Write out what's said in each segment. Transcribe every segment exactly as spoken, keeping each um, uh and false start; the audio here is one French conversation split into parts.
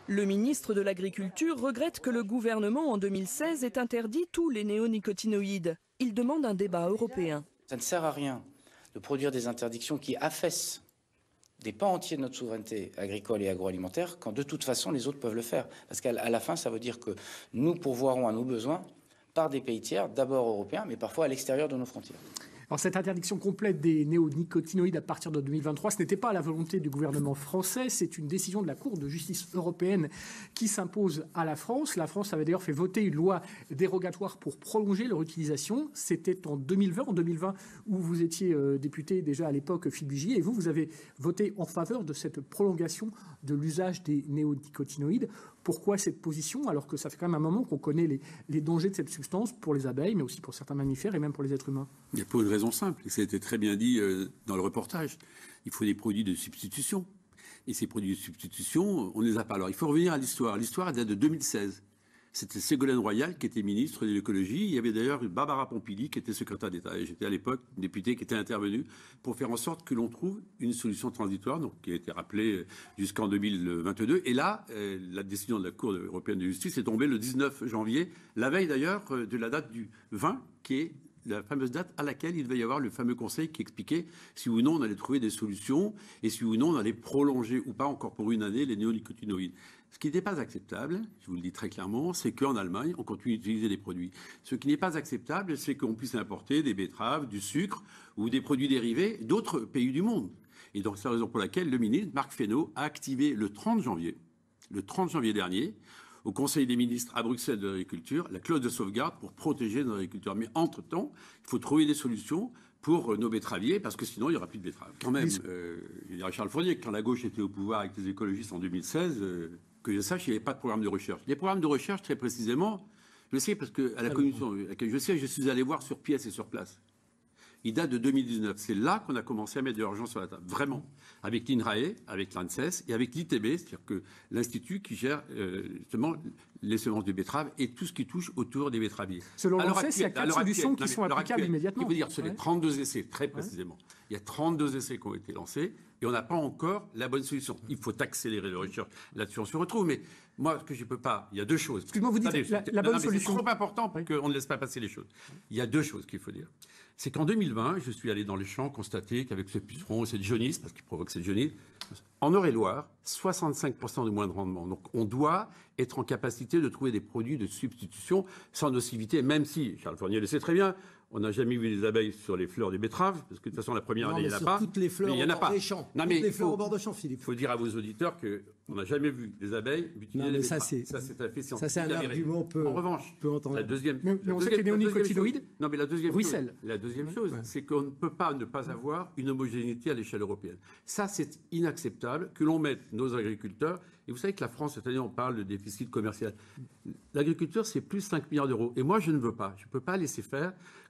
Le ministre de l'Agriculture regrette que le gouvernement, en deux mille seize, ait interdit tous les néonicotinoïdes. Il demande un débat européen. Ça ne sert à rien de produire des interdictions qui affaissent des pans entiers de notre souveraineté agricole et agroalimentaire quand de toute façon les autres peuvent le faire. Parce qu'à la fin, ça veut dire que nous pourvoirons à nos besoins par des pays tiers, d'abord européens, mais parfois à l'extérieur de nos frontières. Alors, cette interdiction complète des néonicotinoïdes à partir de deux mille vingt-trois, ce n'était pas la volonté du gouvernement français, c'est une décision de la Cour de justice européenne qui s'impose à la France. La France avait d'ailleurs fait voter une loi dérogatoire pour prolonger leur utilisation. C'était en deux mille vingt, en deux mille vingt où vous étiez euh, député déjà à l'époque Philippe Vigier, et vous, vous avez voté en faveur de cette prolongation de l'usage des néonicotinoïdes. Pourquoi cette position, alors que ça fait quand même un moment qu'on connaît les, les dangers de cette substance pour les abeilles, mais aussi pour certains mammifères et même pour les êtres humains? Il y a pour une raison simple, et ça a été très bien dit euh, dans le reportage. Il faut des produits de substitution. Et ces produits de substitution, on ne les a pas. Alors il faut revenir à l'histoire. L'histoire date de deux mille seize. C'était Ségolène Royal qui était ministre de l'écologie. Il y avait d'ailleurs Barbara Pompili qui était secrétaire d'État. Et j'étais à l'époque députée qui était intervenue pour faire en sorte que l'on trouve une solution transitoire, donc qui a été rappelée jusqu'en deux mille vingt-deux. Et là, euh, la décision de la Cour européenne de justice est tombée le dix-neuf janvier, la veille d'ailleurs de la date du vingt, qui est la fameuse date à laquelle il devait y avoir le fameux conseil qui expliquait si ou non on allait trouver des solutions et si ou non on allait prolonger ou pas encore pour une année les néonicotinoïdes. Ce qui n'est pas acceptable, je vous le dis très clairement, c'est qu'en Allemagne, on continue d'utiliser des produits. Ce qui n'est pas acceptable, c'est qu'on puisse importer des betteraves, du sucre ou des produits dérivés d'autres pays du monde. Et donc c'est la raison pour laquelle le ministre, Marc Fesneau, a activé le trente janvier, le trente janvier dernier, au Conseil des ministres à Bruxelles de l'agriculture, la clause de sauvegarde pour protéger nos agriculteurs. Mais entre-temps, il faut trouver des solutions pour nos betteraviers, parce que sinon, il n'y aura plus de betteraves. Quand même, euh, je dirais Charles Fournier, quand la gauche était au pouvoir avec les écologistes en deux mille seize, euh, que je sache, il n'y avait pas de programme de recherche. Les programmes de recherche, très précisément, je sais parce qu'à la commission à laquelle je sais, je suis allé voir sur pièce et sur place. Il date de deux mille dix-neuf. C'est là qu'on a commencé à mettre de l'argent sur la table, vraiment, avec l'INRAE, avec l'ANSES et avec l'I T B, c'est-à-dire que l'Institut qui gère euh, justement les semences de betteraves et tout ce qui touche autour des betteraviers. Selon l'ANSES, il y a quatre solutions qui sont applicables immédiatement. Il faut dire sur les trente-deux essais, très précisément. Il y a trente-deux essais qui ont été lancés et on n'a pas encore la bonne solution. Il faut accélérer les recherches. Là-dessus, on se retrouve. Mais moi, ce que je ne peux pas, il y a deux choses. Excusez-moi, vous dites Attendez, la, la bonne non, non, solution. C'est trop important pour qu'on ne laisse pas passer les choses. Il y a deux choses qu'il faut dire. C'est qu'en deux mille vingt, je suis allé dans les champs constater qu'avec ce puceron, cette jaunisse, parce qu'il provoque cette jaunisse, en Eure-et-Loire, soixante-cinq pour cent de moins de rendement. Donc on doit être en capacité de trouver des produits de substitution sans nocivité, même si, Charles Fournier le sait très bien, on n'a jamais vu les abeilles sur les fleurs des betteraves, parce que de toute façon, la première non, année, il n'y en a pas. Toutes les fleurs mais il y en a au pas. bord des champs. Non, toutes mais les fleurs faut, au bord de champs, Philippe. Il faut dire à vos auditeurs qu'on n'a jamais vu des abeilles utiliser les ça, betteraves. c'est, ça, c'est un fait scientifique. ça, c'est un argument peu, En revanche, peu entendu. la deuxième, mais, mais on sait que les néonicotinoïdes non, mais la deuxième ruissellent. chose, la deuxième chose, ouais. c'est qu'on ne peut pas ne pas avoir une homogénéité à l'échelle européenne. Ça, c'est inacceptable que l'on mette nos agriculteurs. Et vous savez que la France, cette année, on parle de déficit commercial. L'agriculture, c'est plus cinq milliards d'euros. Et moi, je ne veux pas. Je ne peux pas laisser faire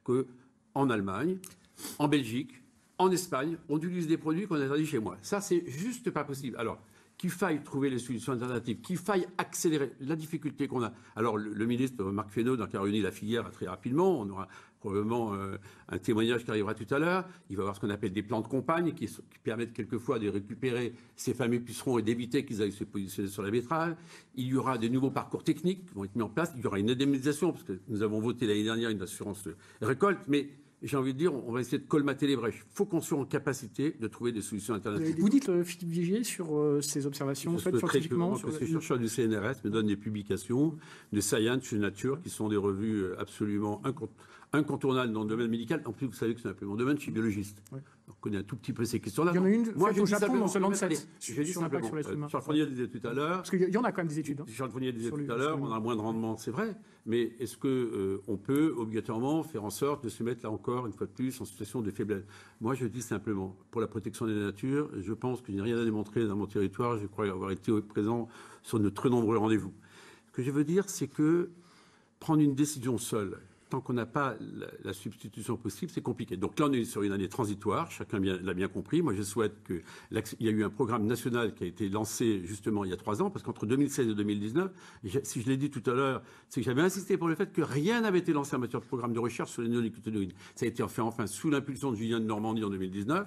qu'en Allemagne, en Belgique, en Espagne, on utilise des produits qu'on a interdits chez moi. Ça, c'est juste pas possible. Alors, qu'il faille trouver les solutions alternatives, qu'il faille accélérer la difficulté qu'on a. Alors, le, le ministre Marc Fesneau, qui a réuni la filière très rapidement, on aura probablement euh, un témoignage qui arrivera tout à l'heure. Il va y avoir ce qu'on appelle des plans de campagne qui, qui permettent quelquefois de récupérer ces fameux pucerons et d'éviter qu'ils aillent se positionner sur la betterave. Il y aura des nouveaux parcours techniques qui vont être mis en place. Il y aura une indemnisation, parce que nous avons voté l'année dernière une assurance récolte, mais j'ai envie de dire, on va essayer de colmater les brèches. Il faut qu'on soit en capacité de trouver des solutions alternatives. Vous dites, euh, Philippe Vigier, sur euh, ces observations faites scientifiquement sur... Parce que les chercheurs du C N R S me donnent des publications de Science, de Nature, qui sont des revues absolument incontournables dans le domaine médical. En plus, vous savez que c'est un peu mon domaine, je suis biologiste. Ouais. On connaît un tout petit peu ces questions-là. Il y en a une Moi, faite au Japon dans ce Lancet. Je dis simplement, Charles Fournier disait tout à l'heure... Parce qu'il y en a quand même des études. Hein. Charles Fournier disait tout à l'heure, on a moins de rendement, c'est vrai. Mais est-ce qu'on euh, peut obligatoirement faire en sorte de se mettre là encore, une fois de plus, en situation de faiblesse? Moi, je dis simplement, pour la protection des natures, je pense que je n'ai rien à démontrer dans mon territoire. Je crois avoir été présent sur de très nombreux rendez-vous. Ce que je veux dire, c'est que prendre une décision seule, tant qu'on n'a pas la, la substitution possible, c'est compliqué. Donc là, on est sur une année transitoire, chacun bien, l'a bien compris. Moi, je souhaite que... Il y a eu un programme national qui a été lancé justement il y a trois ans, parce qu'entre deux mille seize et deux mille dix-neuf, si je l'ai dit tout à l'heure, c'est que j'avais insisté pour le fait que rien n'avait été lancé en matière de programme de recherche sur les néonicotinoïdes. Ça a été fait enfin sous l'impulsion de Julien de Normandie en deux mille dix-neuf.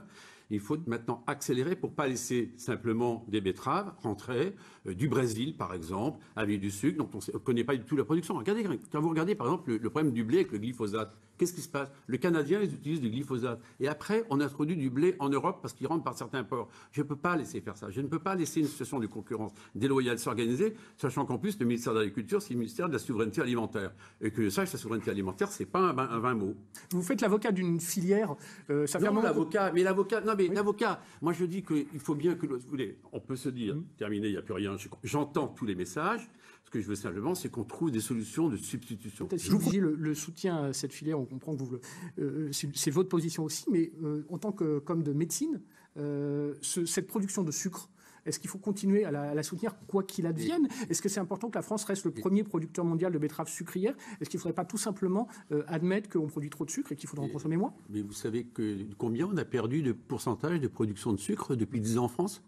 Il faut maintenant accélérer pour ne pas laisser simplement des betteraves rentrer euh, du Brésil, par exemple, avec du sucre, dont on ne connaît pas du tout la production. Regardez, quand vous regardez, par exemple, le, le problème du blé avec le glyphosate, qu'est-ce qui se passe? Le Canadien, ils utilisent du glyphosate. Et après, on introduit du blé en Europe parce qu'il rentre par certains ports. Je ne peux pas laisser faire ça. Je ne peux pas laisser une situation de concurrence déloyale s'organiser, sachant qu'en plus, le ministère de l'Agriculture, c'est le ministère de la souveraineté alimentaire. Et que je sache, la souveraineté alimentaire, ce n'est pas un, un vain mot. Vous faites l'avocat d'une filière. Euh, ça fait non, un moment l'avocat, mais l'avocat, non, mais oui. l'avocat, moi je dis qu'il faut bien que, vous voulez, on peut se dire, mmh. terminé, il n'y a plus rien, j'entends tous les messages. Ce que je veux simplement, c'est qu'on trouve des solutions de substitution. Si vous disiez le, le soutien à cette filière, on comprend que vous, euh, c'est votre position aussi, mais euh, en tant que comme de médecine, euh, ce, cette production de sucre, est-ce qu'il faut continuer à la, à la soutenir quoi qu'il advienne? Est-ce que c'est important que la France reste le premier producteur mondial de betteraves sucrières? Est-ce qu'il ne faudrait pas tout simplement euh, admettre qu'on produit trop de sucre et qu'il faudra en consommer moins? Mais vous savez que combien on a perdu de pourcentage de production de sucre depuis dix ans en France?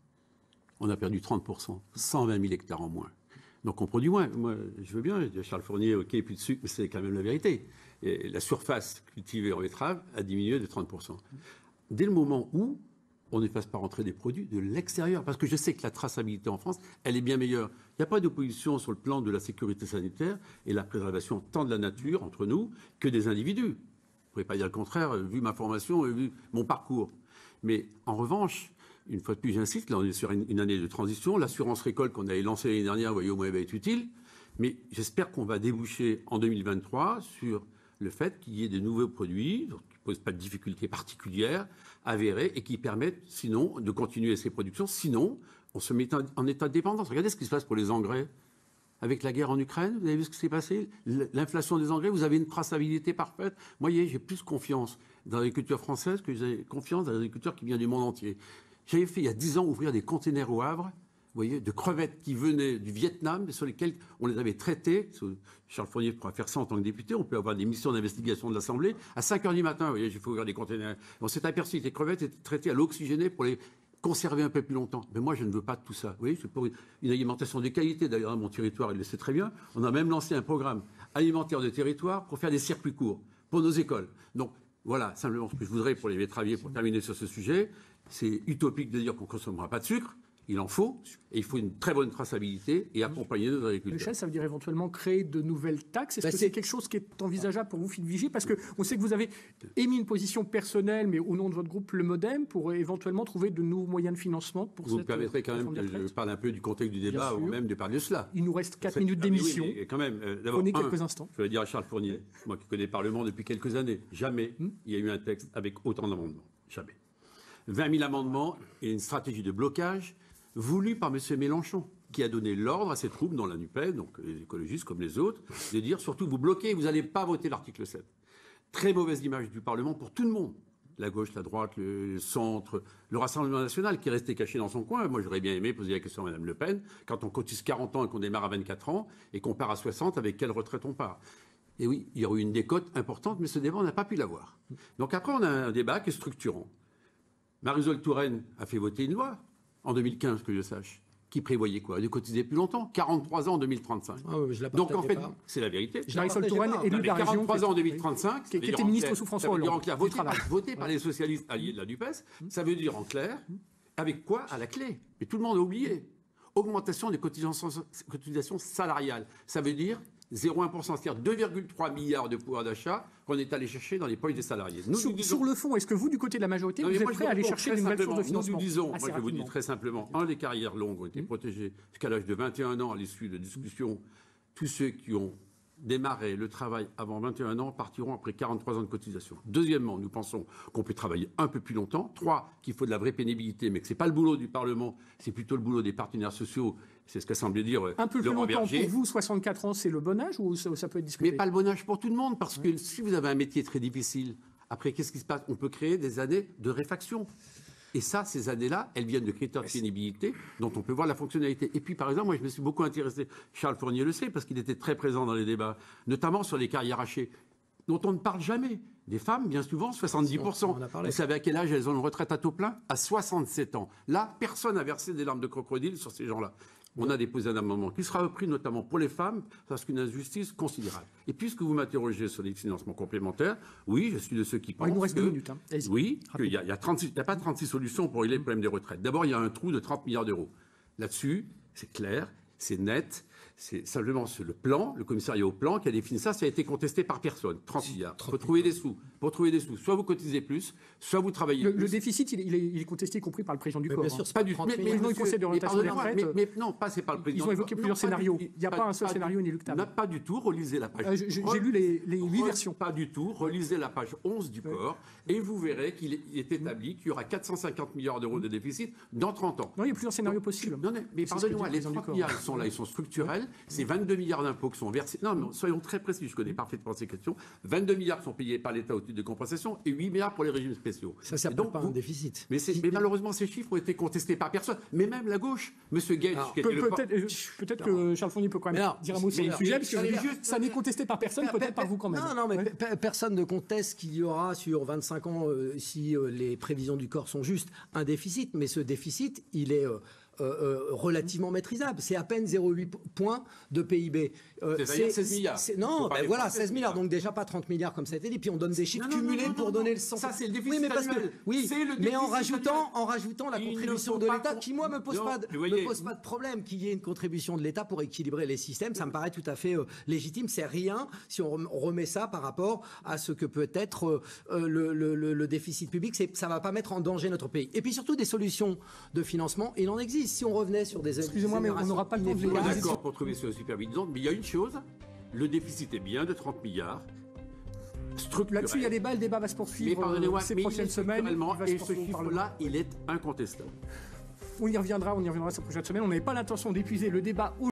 On a perdu trente pour cent, cent vingt mille hectares en moins. Donc on produit moins. Moi, je veux bien, Charles Fournier, ok, plus de sucre, mais c'est quand même la vérité. Et la surface cultivée en betterave a diminué de trente pour cent. Dès le moment où on ne fasse pas rentrer des produits de l'extérieur, parce que je sais que la traçabilité en France, elle est bien meilleure. Il n'y a pas d'opposition sur le plan de la sécurité sanitaire et la préservation tant de la nature, entre nous, que des individus. Je ne pourrais pas dire le contraire, vu ma formation, vu mon parcours. Mais en revanche, une fois de plus, j'insiste, là on est sur une, une année de transition. L'assurance récolte qu'on avait lancée l'année dernière, vous voyez, au moins, elle va être utile. Mais j'espère qu'on va déboucher en deux mille vingt-trois sur le fait qu'il y ait de nouveaux produits, donc, qui ne posent pas de difficultés particulières, avérés, et qui permettent, sinon, de continuer ces productions. Sinon, on se met en, en état de dépendance. Regardez ce qui se passe pour les engrais. Avec la guerre en Ukraine, vous avez vu ce qui s'est passé? L'inflation des engrais, vous avez une traçabilité parfaite. Moi, j'ai plus confiance dans l'agriculture française que j'ai confiance dans l'agriculture qui vient du monde entier. J'avais fait il y a dix ans ouvrir des containers au Havre, vous voyez, de crevettes qui venaient du Vietnam, sur lesquelles on les avait traitées. Charles Fournier pourra faire ça en tant que député. On peut avoir des missions d'investigation de l'Assemblée. À cinq heures du matin, vous voyez, j'ai fait ouvrir des containers. On s'est aperçu que les crevettes étaient traitées à l'eau oxygénée pour les conserver un peu plus longtemps. Mais moi, je ne veux pas de tout ça. Vous voyez, c'est pour une alimentation de qualité. D'ailleurs, dans mon territoire, il le sait très bien. On a même lancé un programme alimentaire de territoire pour faire des circuits courts pour nos écoles. Donc, voilà, simplement ce que je voudrais pour les betteraviers, pour terminer sur ce sujet. C'est utopique de dire qu'on ne consommera pas de sucre. Il en faut, et il faut une très bonne traçabilité et accompagner nos agriculteurs. Michel, ça veut dire éventuellement créer de nouvelles taxes. Est-ce bah que c'est quelque chose qui est envisageable pour vous, Philippe Vigier? Parce qu'on sait que vous avez émis une position personnelle, mais au nom de votre groupe, le MoDem, pour éventuellement trouver de nouveaux moyens de financement pour vous cette... Vous me permettrez quand même que je parle un peu du contexte du débat, ou même de parler de cela. Il nous reste quatre minutes d'émission. Ah, oui, quand même, euh, d'abord, Prenez quelques instants. Je vais dire à Charles Fournier, moi qui connais le Parlement depuis quelques années, jamais hmm? il y a eu un texte avec autant d'amendements. Jamais. vingt mille amendements et une stratégie de blocage voulu par M. Mélenchon, qui a donné l'ordre à ses troupes dans la NUPES, donc les écologistes comme les autres, de dire surtout vous bloquez, vous n'allez pas voter l'article sept. Très mauvaise image du Parlement pour tout le monde. La gauche, la droite, le centre, le Rassemblement national qui est resté caché dans son coin. Moi, j'aurais bien aimé poser la question à Mme Le Pen. Quand on cotise quarante ans et qu'on démarre à vingt-quatre ans et qu'on part à soixante, avec quelle retraite on part? Et oui, il y aurait eu une décote importante, mais ce débat, on n'a pas pu l'avoir. Donc après, on a un débat qui est structurant. Marisol Touraine a fait voter une loi en deux mille quinze, que je sache, qui prévoyait quoi? De cotiser plus longtemps, quarante-trois ans en deux mille trente-cinq. Ah oui, je la Donc en fait, c'est la vérité. Marisol Touraine élu de la région, quarante-trois ans en deux mille trente-cinq, qui était ministre sous François Hollande. En clair, voté, par, voté par les socialistes alliés de la NUPES, ça veut dire en clair, avec quoi à la clé? Et tout le monde a oublié. Augmentation des cotisations, cotisations salariales. Ça veut dire zéro virgule un pour cent, c'est-à-dire deux virgule trois milliards de pouvoir d'achat qu'on est allé chercher dans les poches des salariés. Nous, sur, nous disons... sur le fond, est-ce que vous, du côté de la majorité, non, vous êtes prêt à aller chercher une nouvelle source de financement? Nous nous disons, moi je vous dis très simplement, un, les carrières longues ont été mmh. protégées jusqu'à l'âge de vingt et un ans à l'issue de discussions. Tous ceux qui ont démarré le travail avant vingt et un ans partiront après quarante-trois ans de cotisation. Deuxièmement, nous pensons qu'on peut travailler un peu plus longtemps. Trois, qu'il faut de la vraie pénibilité, mais que ce n'est pas le boulot du Parlement, c'est plutôt le boulot des partenaires sociaux. C'est ce qu'a semblé dire un peu plus longtemps Berger. Pour vous, soixante-quatre ans, c'est le bon âge ou ça, ça peut être discuté? Mais pas le bon âge pour tout le monde, parce que oui. si vous avez un métier très difficile, après, qu'est-ce qui se passe? On peut créer des années de réfaction. Et ça, ces années-là, elles viennent de critères de pénibilité dont on peut voir la fonctionnalité. Et puis, par exemple, moi, je me suis beaucoup intéressé, Charles Fournier le sait, parce qu'il était très présent dans les débats, notamment sur les carrières hachées, dont on ne parle jamais. Des femmes, bien souvent, soixante-dix pour cent. Vous savez à quel âge elles ont une retraite à taux plein? À soixante-sept ans. Là, personne n'a versé des larmes de crocodile sur ces gens-là. On a déposé un amendement qui sera repris notamment pour les femmes, parce qu'une injustice considérable. Et puisque vous m'interrogez sur les financements complémentaires, oui, je suis de ceux qui pensent Il nous reste que, deux minutes. Hein. oui, qu'il n'y a, a, a pas trente-six solutions pour régler le problème des retraites. D'abord, il y a un trou de trente milliards d'euros. Là-dessus, c'est clair, c'est net. C'est simplement sur le plan, le commissariat au plan qui a défini ça, ça a été contesté par personne. trente milliards. Pour trouver des sous. Pour trouver des sous. Soit vous cotisez plus, soit vous travaillez le, plus. Le déficit, il est, il est contesté, y compris par le président du mais corps. Bien sûr, hein. c'est pas du tout. Mais, mais, le Conseil d'orientation des retraites. Mais, mais non, pas c'est pas le président. Ils ont évoqué non, plusieurs scénarios. Il n'y a pas, pas un seul pas scénario du, inéluctable. N'a pas du tout. Relisez la page. Euh, J'ai lu les, les huit versions. Pas du tout. Relisez la page onze du corps et vous verrez qu'il est, est établi qu'il y aura quatre cent cinquante milliards d'euros de déficit dans trente ans. Non, il y a plusieurs scénarios possibles. Non, non, mais pardonnez-moi, les trente milliards ils sont là, ils sont structurels. C'est vingt-deux milliards d'impôts qui sont versés. Non, mais soyons très précis, je connais parfaitement ces questions. vingt-deux milliards sont payés par l'État au titre de compensation et huit milliards pour les régimes spéciaux. Ça, c'est donc pas vous, un déficit. Mais, mais malheureusement, ces chiffres ont été contestés par personne. Mais même la gauche, M. Gates, qui était le Peut-être peut que Charles Fournier peut quand même alors, dire un mot sur le sujet, parce que juste, ça n'est contesté par personne, peut-être par vous quand même. Non, non, mais ouais. Personne ne conteste qu'il y aura sur vingt-cinq ans, euh, si euh, les prévisions du corps sont justes, un déficit. Mais ce déficit, il est... Euh, Euh, euh, relativement maîtrisable. C'est à peine zéro virgule huit points de P I B. Euh, c'est seize milliards. Non, ben voilà, seize milliards, donc déjà pas trente milliards comme ça a été dit. Puis on donne des chiffres non, cumulés non, non, pour non, donner non. le sens. Ça, c'est le déficit oui, mais parce annuel. que, oui, mais en rajoutant, en rajoutant la Ils contribution de l'État, qui moi me pose, non, pas de, voyez, me pose pas de problème qu'il y ait une contribution de l'État pour équilibrer les systèmes. Ça me paraît tout à fait euh, légitime. C'est rien si on remet ça par rapport à ce que peut être euh, le, le, le, le déficit public. Ça va pas mettre en danger notre pays. Et puis surtout des solutions de financement, il en existe. Si on revenait sur des excusez-moi, mais on n'aura pas le temps de les garder. D'accord pour trouver ce supervision, mais il y a une chose, le déficit est bien de trente milliards. Là-dessus, il y a débat, le débat va se poursuivre euh, ces mais prochaines semaines. Et ce chiffre-là, il est incontestable. On y reviendra, on y reviendra ces prochaines semaines. On n'avait pas l'intention d'épuiser le débat